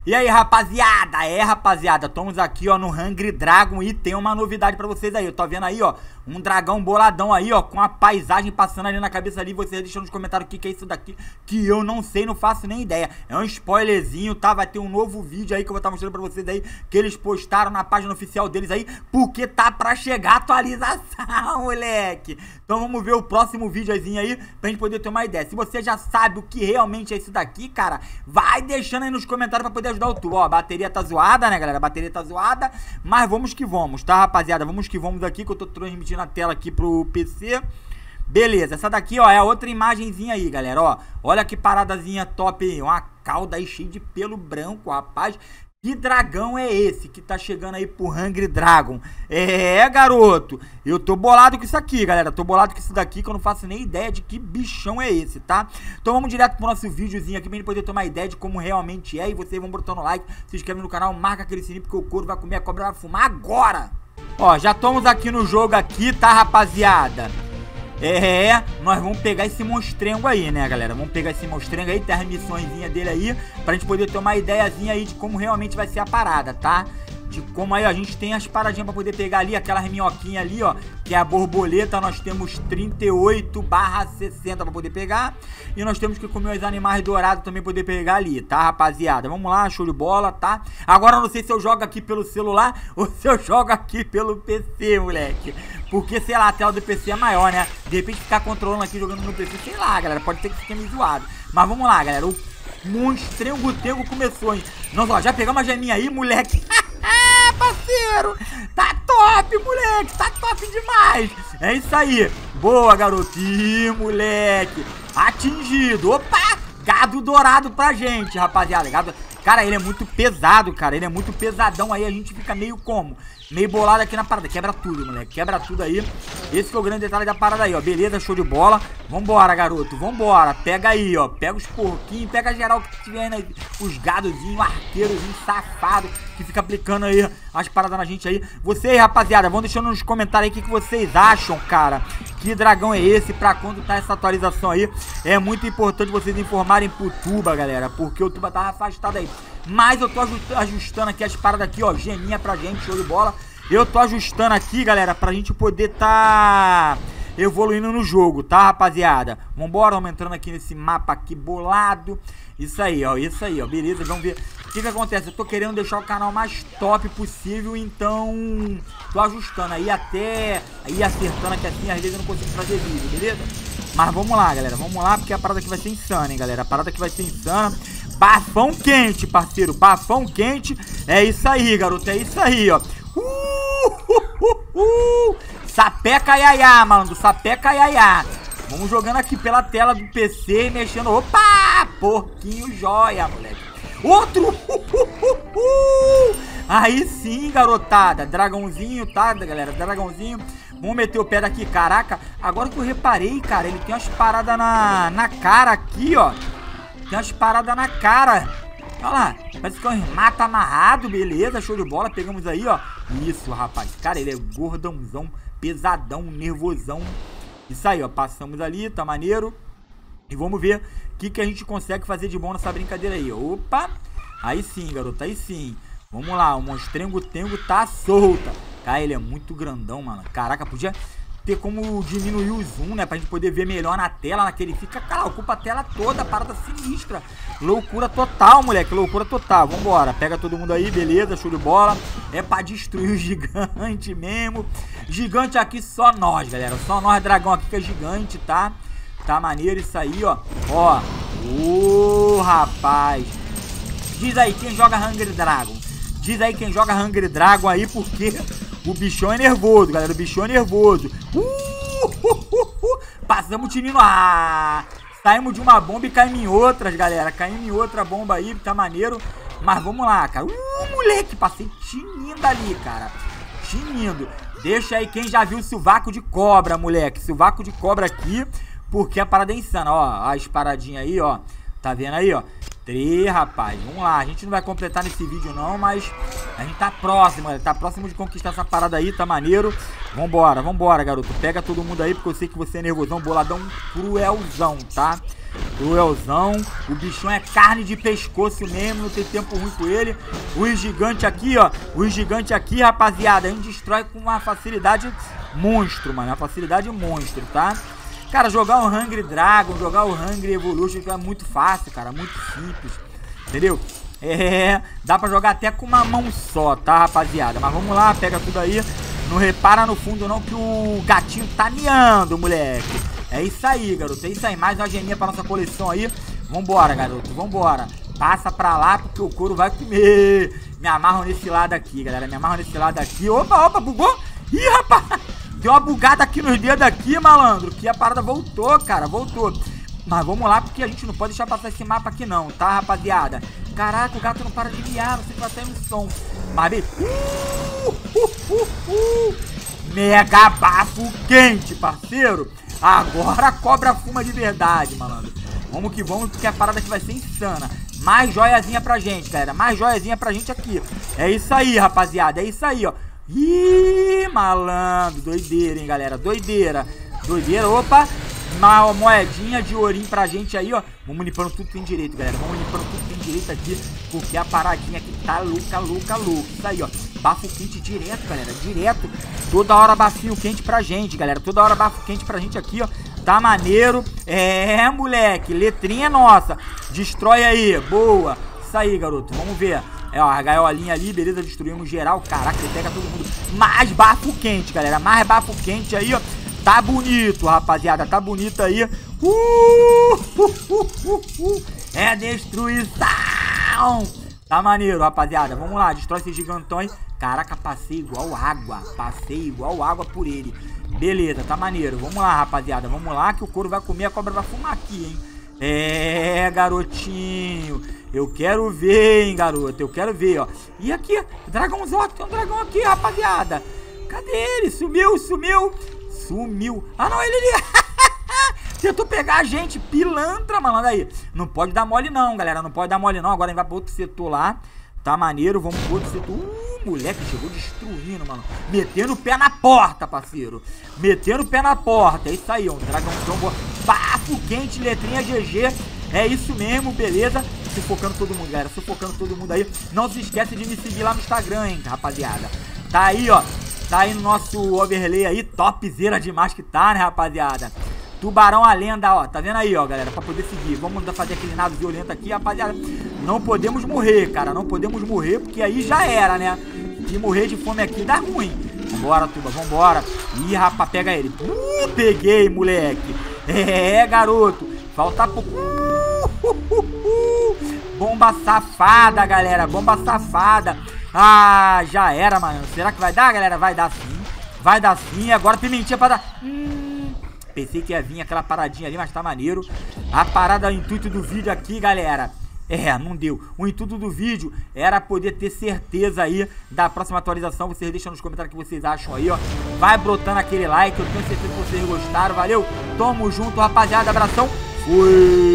E aí, rapaziada? Rapaziada, estamos aqui, ó, no Hungry Dragon e tem uma novidade pra vocês aí. Eu tô vendo aí, ó, um dragão boladão aí, ó, com a paisagem passando ali na cabeça ali. Vocês deixam nos comentários o que é isso daqui, que eu não sei, não faço nem ideia. É um spoilerzinho, tá? Vai ter um novo vídeo aí que eu vou estar mostrando pra vocês aí, que eles postaram na página oficial deles aí, porque tá pra chegar atualização, moleque. Então vamos ver o próximo videozinho aí, pra gente poder ter uma ideia. Se você já sabe o que realmente é isso daqui, cara, vai deixando aí nos comentários pra poder ajudar o tu. Ó, a bateria tá zoada, né, galera? A bateria tá zoada, mas vamos que vamos, tá, rapaziada? Vamos que vamos aqui, que eu tô transmitindo a tela aqui pro PC. Beleza, essa daqui, ó, é a outra imagenzinha aí, galera, ó. Olha que paradazinha top aí, uma cauda aí cheia de pelo branco, rapaz. Que dragão é esse que tá chegando aí pro Hungry Dragon? Garoto, eu tô bolado com isso aqui, galera. Tô bolado com isso daqui, que eu não faço nem ideia de que bichão é esse, tá? Então vamos direto pro nosso videozinho aqui pra gente poder ter uma ideia de como realmente é. E vocês vão botando like, se inscreve no canal, marca aquele sininho, porque o couro vai comer, a cobra vai fumar agora. Ó, já estamos aqui no jogo aqui, tá, rapaziada? Nós vamos pegar esse monstrengo aí, né, galera? Vamos pegar esse monstrengo aí, tem as missõezinhas dele aí, pra gente poder ter uma ideiazinha aí de como realmente vai ser a parada, tá? De como aí, ó, a gente tem as paradinhas pra poder pegar ali, aquelas minhoquinhas ali, ó, que é a borboleta. Nós temos 38/60 pra poder pegar. E nós temos que comer os animais dourados também pra poder pegar ali, tá, rapaziada? Vamos lá, show de bola, tá? Agora eu não sei se eu jogo aqui pelo celular ou se eu jogo aqui pelo PC, moleque. Porque, sei lá, a tela do PC é maior, né? De repente ficar controlando aqui, jogando no PC, sei lá, galera, pode ser que fique meio zoado. Mas vamos lá, galera, o monstrengo-tengo começou, hein? Nós, ó, já pegamos a geminha aí, moleque. Parceiro, tá top, moleque, tá top demais. É isso aí, boa, garoto. Ih, moleque, atingido. Opa, gado dourado pra gente, rapaziada. Gado... Cara, ele é muito pesado, cara, ele é muito pesadão. Aí a gente fica meio como? Meio bolado aqui na parada. Quebra tudo, moleque, quebra tudo aí. Esse que é o grande detalhe da parada aí, ó. Beleza, show de bola. Vambora, garoto, vambora. Pega aí, ó, pega os porquinhos, pega geral que tiver aí, os gadozinhos, arqueirozinhos safados que fica aplicando aí as paradas na gente aí. Vocês, rapaziada, vão deixando nos comentários aí o que vocês acham, cara. Que dragão é esse, pra quando tá essa atualização aí. É muito importante vocês informarem pro Tuba, galera, porque o Tuba tava afastado aí. Mas eu tô ajustando aqui as paradas aqui, ó, geminha pra gente, show de bola. Eu tô ajustando aqui, galera, pra gente poder tá evoluindo no jogo, tá, rapaziada? Vambora, vamos entrando aqui nesse mapa aqui bolado. Isso aí, ó, beleza, vamos ver o que acontece. Eu tô querendo deixar o canal mais top possível, então tô ajustando aí até ir acertando aqui assim, às vezes eu não consigo fazer vídeo, beleza? Mas vamos lá, galera, vamos lá, porque a parada aqui vai ser insana, hein, galera, a parada aqui vai ser insana. Bafão quente, parceiro, bafão quente. É isso aí, garoto, é isso aí, ó. Sapeca iaiá, mano, sapeca iaiá. Vamos jogando aqui pela tela do PC e mexendo. Opa, porquinho joia, moleque. Outro. Aí sim, garotada. Dragãozinho, tá, galera, dragãozinho. Vamos meter o pé daqui, caraca. Agora que eu reparei, cara, ele tem umas paradas na cara aqui, ó. Tem umas paradas na cara. Olha lá, parece que é um mata amarrado, beleza, show de bola, pegamos aí, ó. Isso, rapaz, cara, ele é gordãozão, pesadão, nervosão. Isso aí, ó, passamos ali, tá maneiro. E vamos ver o que a gente consegue fazer de bom nessa brincadeira aí. Opa, aí sim, garoto, aí sim. Vamos lá, o monstrengo-tengo tá solta. Cara, ele é muito grandão, mano. Caraca, podia ter como diminuir o zoom, né, pra gente poder ver melhor na tela, naquele fica, cara, ocupa a tela toda, parada sinistra, loucura total, moleque, loucura total. Vambora, pega todo mundo aí, beleza, show de bola, é pra destruir o gigante mesmo, gigante aqui só nós, galera, só nós, dragão aqui que é gigante, tá, tá maneiro isso aí, ó, rapaz, diz aí quem joga Hungry Dragon, diz aí quem joga Hungry Dragon aí, porque o bichão é nervoso, galera, o bichão é nervoso. Passamos o tirinho. Saímos de uma bomba e caímos em outras, galera. Caímos em outra bomba aí, tá maneiro. Mas vamos lá, cara. Moleque, passei tinindo ali, cara. Tinindo. Deixa aí quem já viu o sovaco de cobra, moleque. Sovaco de cobra aqui, porque a parada é insana, ó. As paradinhas aí, ó. Tá vendo aí, ó? 3, rapaz, vamos lá, a gente não vai completar nesse vídeo não, mas a gente tá próximo, tá próximo de conquistar essa parada aí, tá maneiro. Vambora, garoto, pega todo mundo aí, porque eu sei que você é nervosão, boladão, cruelzão, tá? Cruelzão. O bichão é carne de pescoço mesmo, não tem tempo ruim com ele. Os gigantes aqui, ó. Os gigantes aqui, rapaziada, a gente destrói com uma facilidade monstro, mano. Uma facilidade monstro, tá? Cara, jogar o Hungry Dragon, jogar o Hungry Evolution é muito fácil, cara. Muito simples, entendeu? Dá pra jogar até com uma mão só, tá, rapaziada? Mas vamos lá, pega tudo aí. Não repara no fundo não que o gatinho tá miando, moleque. É isso aí, garoto, é isso aí. Mais uma geminha pra nossa coleção aí. Vambora, garoto, vambora. Passa pra lá porque o couro vai comer. Me amarro nesse lado aqui, galera. Me amarro nesse lado aqui. Opa, opa, bugou. Ih, rapaz. Deu uma bugada aqui nos dedos aqui, malandro. Que a parada voltou, cara, voltou. Mas vamos lá porque a gente não pode deixar passar esse mapa aqui não, tá, rapaziada? Caraca, o gato não para de miar, não sei se vai sair no som. Mas bem... Mega bafo quente, parceiro. Agora a cobra fuma de verdade, malandro. Vamos que vamos, porque a parada aqui vai ser insana. Mais joiazinha pra gente, galera. Mais joiazinha pra gente aqui. É isso aí, rapaziada. É isso aí, ó. Ih, malandro. Doideira, hein, galera. Doideira. Doideira. Opa. Uma moedinha de ourinho pra gente aí, ó. Vamos limpando tudo que tem direito, galera. Vamos limpando tudo que tem direito aqui, porque a paradinha aqui tá louca, louca, louca. Isso aí, ó. Bafo quente direto, galera. Direto. Toda hora bafinho quente pra gente, galera. Toda hora bafo quente pra gente aqui, ó. Tá maneiro. É, moleque. Letrinha nossa. Destrói aí. Boa. Isso aí, garoto. Vamos ver. É, ó, a gaiolinha ali, beleza, destruímos geral. Caraca, ele pega todo mundo. Mais bafo quente, galera. Mais bafo quente aí, ó. Tá bonito, rapaziada. Tá bonito aí. É destruição. Tá maneiro, rapaziada. Vamos lá, destrói esses gigantões. Caraca, passei igual água. Passei igual água por ele. Beleza, tá maneiro. Vamos lá, rapaziada. Vamos lá que o couro vai comer, a cobra vai fumar aqui, hein. É, garotinho. Eu quero ver, hein, garoto. Eu quero ver, ó. E aqui, dragãozão. Tem um dragão aqui, rapaziada. Cadê ele? Sumiu, sumiu. Sumiu. Ah, não, ele... Tentou pegar a gente. Pilantra, malandro. Aí, não pode dar mole não, galera. Não pode dar mole não. Agora a gente vai pro outro setor lá. Tá maneiro. Vamos pro outro setor. Moleque, chegou destruindo, mano. Metendo o pé na porta, parceiro. Metendo o pé na porta. É isso aí, ó. Um dragãozão. Bafo quente, letrinha GG. É isso mesmo, beleza? Sufocando todo mundo, galera. Sufocando todo mundo aí. Não se esquece de me seguir lá no Instagram, hein, rapaziada. Tá aí, ó. Tá aí no nosso overlay aí. Topzera demais que tá, né, rapaziada? Tubarão a lenda, ó. Tá vendo aí, ó, galera? Pra poder seguir. Vamos fazer aquele nado violento aqui, rapaziada. Não podemos morrer, cara. Não podemos morrer, porque aí já era, né? E morrer de fome aqui dá ruim. Vambora, Tuba, vambora. Ih, rapaz, pega ele. Peguei, moleque. É, garoto. Falta pouco. Bomba safada, galera. Bomba safada. Ah, já era, mano. Será que vai dar, galera? Vai dar sim. Vai dar sim. Agora pimentinha pra dar... Pensei que ia vir aquela paradinha ali, mas tá maneiro. A parada, o intuito do vídeo aqui, galera... É, não deu. O intuito do vídeo era poder ter certeza aí da próxima atualização. Vocês deixam nos comentários o que vocês acham aí, ó. Vai brotando aquele like, eu tenho certeza que vocês gostaram. Valeu, tamo junto, rapaziada. Abração. Fui!